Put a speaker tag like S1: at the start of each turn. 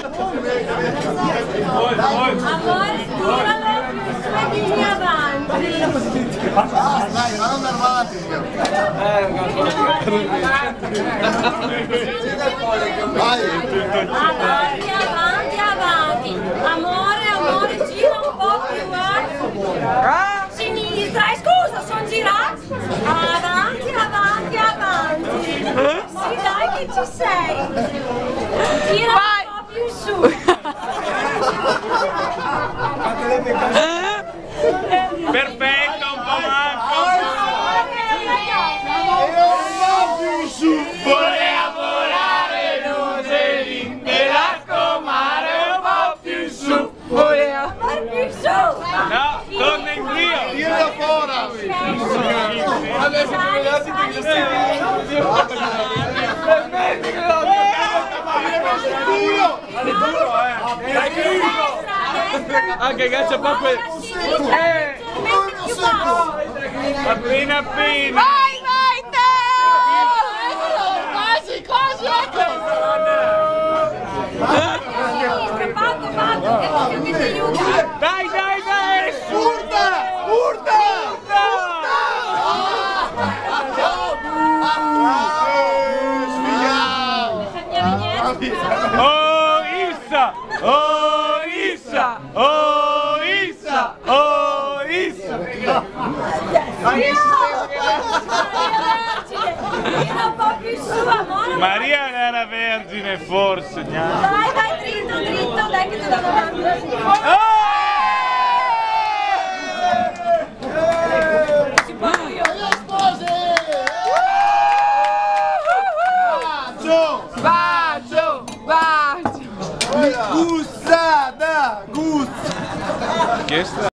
S1: Amore, tiralo più avanti.
S2: Dai, ma non avanti. Vai.
S1: Avanti. Amore, gira un po' più a sinistra. Scusa, sono girato. Avanti. Sì, dai che ci sei. Gira un po' più su.
S3: Perfetto, un po' manco. Voleva volare Roselì, mi raccomando, un po' più su.
S1: Voleva più su.
S3: No, torna indietro.
S2: Tira fuori.
S3: Adesso mi vedete che anche cazzo proprio appena.
S1: Vai te! Quasi, ecco! Fatto, che ti aiuta!
S3: Dai! Urta!
S1: Tira un po' più su, amore!
S3: Maria era vergine forse,
S1: Vai, dritto, dai che ti do davanti! Si può io!
S2: Bacio! Gussata!
S3: Che